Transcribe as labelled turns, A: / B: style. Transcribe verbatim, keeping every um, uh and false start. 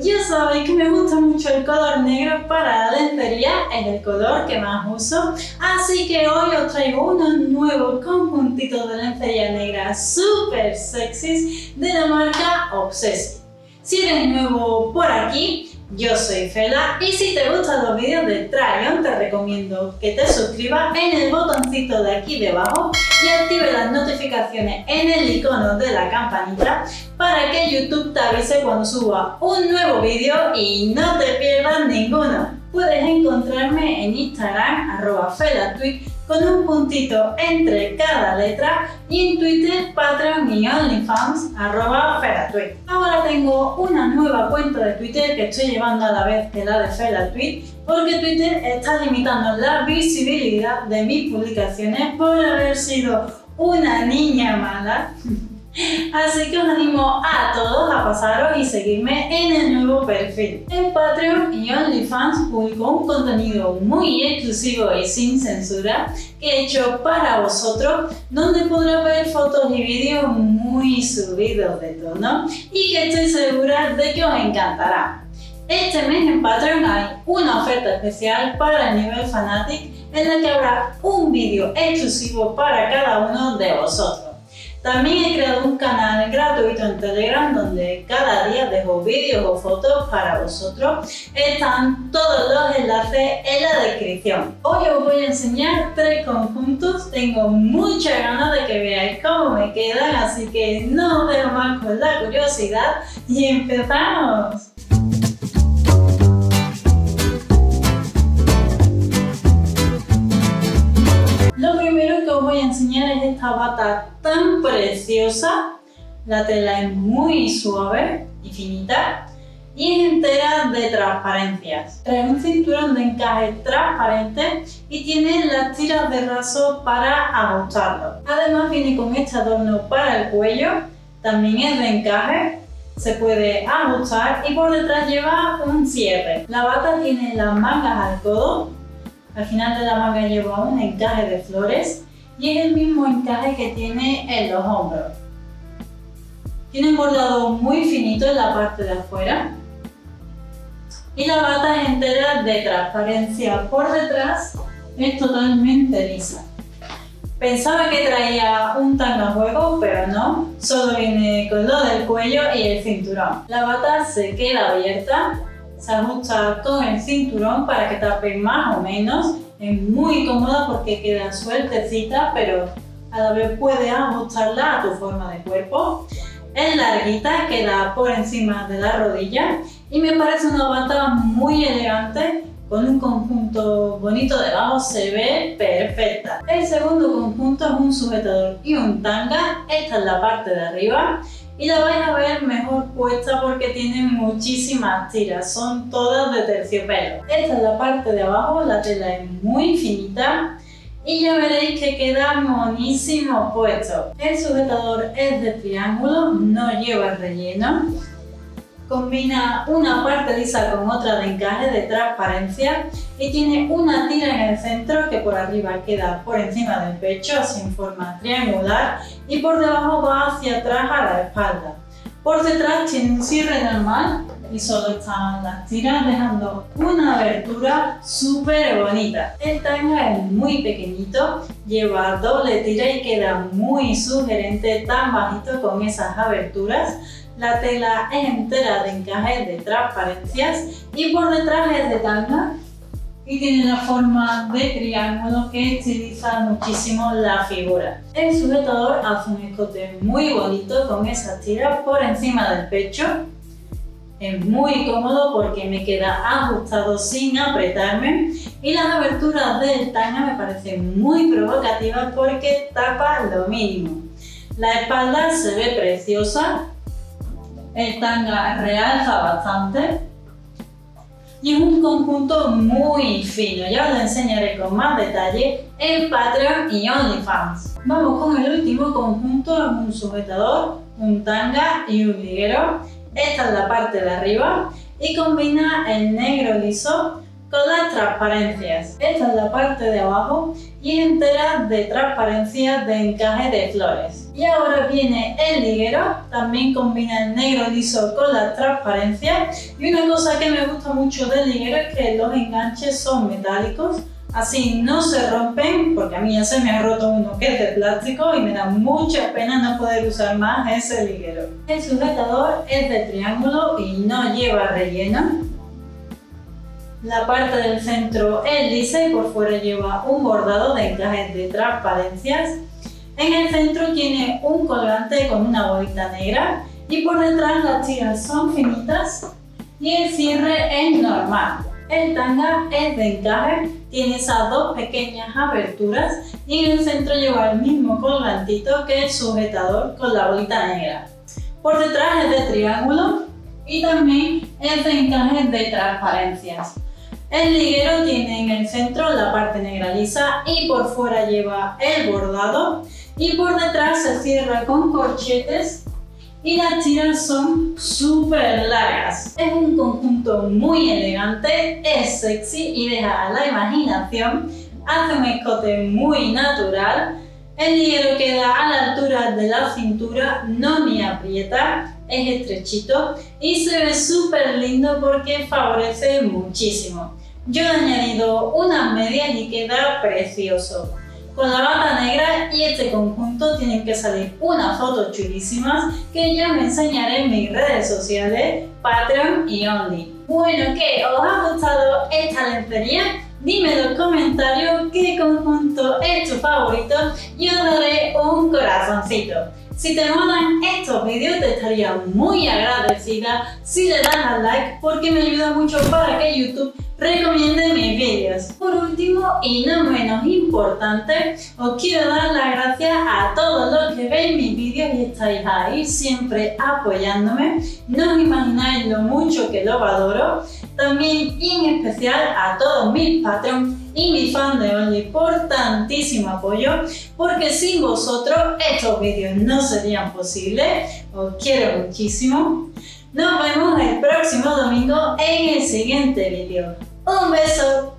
A: ya sabéis que me gusta mucho el color negro para la lencería, es el color que más uso, así que hoy os traigo unos nuevos conjuntitos de lencería negra super sexys de la marca Obsessive. Si eres nuevo por aquí, yo soy Fela y si te gustan los vídeos de try on te recomiendo que te suscribas en el botoncito de aquí debajo y active las notificaciones en el icono de la campanita para que YouTube te avise cuando suba un nuevo vídeo y no te pierdas ninguno. Puedes encontrarme en Instagram arroba felatweet con un puntito entre cada letra y en Twitter, Patreon y OnlyFans arroba felatweet. Ahora tengo una nueva cuenta de Twitter que estoy llevando a la vez que la de felatweet porque Twitter está limitando la visibilidad de mis publicaciones por haber sido una niña mala. Así que os animo a todos a pasaros y seguirme en el nuevo perfil. En Patreon y OnlyFans publico un contenido muy exclusivo y sin censura que he hecho para vosotros, donde podrás ver fotos y vídeos muy subidos de tono y que estoy segura de que os encantará. Este mes en Patreon hay una oferta especial para el nivel Fanatic en la que habrá un vídeo exclusivo para cada uno de vosotros. También he creado un canal gratuito en Telegram donde cada día dejo vídeos o fotos para vosotros. Están todos los enlaces en la descripción. Hoy os voy a enseñar tres conjuntos. Tengo muchas ganas de que veáis cómo me quedan, así que no os dejo más con la curiosidad y empezamos. Lo primero que os voy a enseñar es esta bata tan preciosa. La tela es muy suave y finita y es entera de transparencias. Trae un cinturón de encaje transparente y tiene las tiras de raso para ajustarlo. Además viene con este adorno para el cuello, también es de encaje, se puede ajustar y por detrás lleva un cierre. La bata tiene las mangas al codo. Al final de la manga lleva un encaje de flores y es el mismo encaje que tiene en los hombros. Tiene un bordado muy finito en la parte de afuera y la bata es entera de transparencia por detrás, es totalmente lisa. Pensaba que traía un tanga a juego, pero no, solo viene con lo del cuello y el cinturón. La bata se queda abierta. Se ajusta con el cinturón para que tape más o menos. Es muy cómoda porque queda sueltecita, pero a la vez puedes ajustarla a tu forma de cuerpo. Es larguita, queda por encima de la rodilla y me parece una bata muy elegante. Con un conjunto bonito debajo se ve perfecta. El segundo conjunto es un sujetador y un tanga. Esta es la parte de arriba. Y la vais a ver mejor puesta porque tiene muchísimas tiras, son todas de terciopelo. Esta es la parte de abajo, la tela es muy finita y ya veréis que queda monísimo puesto. El sujetador es de triángulo, no lleva relleno. Combina una parte lisa con otra de encaje de transparencia y tiene una tira en el centro que por arriba queda por encima del pecho, así en forma triangular, y por debajo va hacia atrás a la espalda. Por detrás tiene un cierre normal y solo están las tiras dejando una abertura súper bonita. El tanga es muy pequeñito, lleva doble tira y queda muy sugerente tan bajito con esas aberturas. La tela es entera de encajes de transparencias y por detrás es de tanga y tiene la forma de triángulo que estiliza muchísimo la figura. El sujetador hace un escote muy bonito con esas tiras por encima del pecho. Es muy cómodo porque me queda ajustado sin apretarme y las aberturas del tanga me parecen muy provocativas porque tapa lo mínimo. La espalda se ve preciosa. El tanga realza bastante y es un conjunto muy fino. Ya os lo enseñaré con más detalle en Patreon y OnlyFans. Vamos con el último conjunto, es un sujetador, un tanga y un liguero. Esta es la parte de arriba y combina el negro liso con las transparencias. Esta es la parte de abajo y es entera de transparencias de encaje de flores. Y ahora viene el liguero, también combina el negro liso con la transparencia. Y una cosa que me gusta mucho del liguero es que los enganches son metálicos, así no se rompen, porque a mí ya se me ha roto uno que es de plástico y me da mucha pena no poder usar más ese liguero. El sujetador es de triángulo y no lleva relleno. La parte del centro es lisa y por fuera lleva un bordado de encajes de transparencias. En el centro tiene un colgante con una bolita negra y por detrás las tiras son finitas y el cierre es normal. El tanga es de encaje, tiene esas dos pequeñas aberturas y en el centro lleva el mismo colgantito que el sujetador con la bolita negra. Por detrás es de triángulo y también es de encajes de transparencias. El liguero tiene en el centro la parte negra lisa y por fuera lleva el bordado y por detrás se cierra con corchetes y las tiras son súper largas. Es un conjunto muy elegante, es sexy y deja a la imaginación, hace un escote muy natural. El liguero queda a la altura de la cintura, no me aprieta, es estrechito y se ve súper lindo porque favorece muchísimo. Yo he añadido unas medias y queda precioso. Con la bata negra y este conjunto tienen que salir unas fotos chulísimas que ya me enseñaré en mis redes sociales, Patreon y Only. Bueno, ¿qué? ¿Os ha gustado esta lencería? Dime en los comentarios qué conjunto es tu favorito y os daré un corazoncito. Si te molan estos vídeos te estaría muy agradecida si le das al like porque me ayuda mucho para que YouTube recomiende mis vídeos. Por último y no menos importante, os quiero dar las gracias a todos los que veis mis vídeos y estáis ahí siempre apoyándome. No os imagináis lo mucho que lo valoro. También y en especial a todos mis Patreons y mis fans de Only por tantísimo apoyo, porque sin vosotros estos vídeos no serían posibles. Os quiero muchísimo. Nos vemos el próximo domingo en el siguiente vídeo. ¡Un beso!